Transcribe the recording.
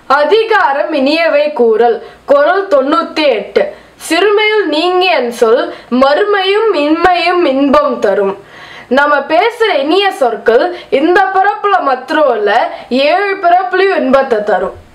அதிகாரம் இனியவை கூறல். குறள் 98. சிறுமையில் நீங்கியன் சொல் மறுமையும் இன்மையும் இன்பம் தரும். நம்ம பேசுற இனிய சொற்கள் இந்த பிறப்புல மாத்திரம் இல்ல 7 பிறப்புலயும் இன்பத்தை தரும்.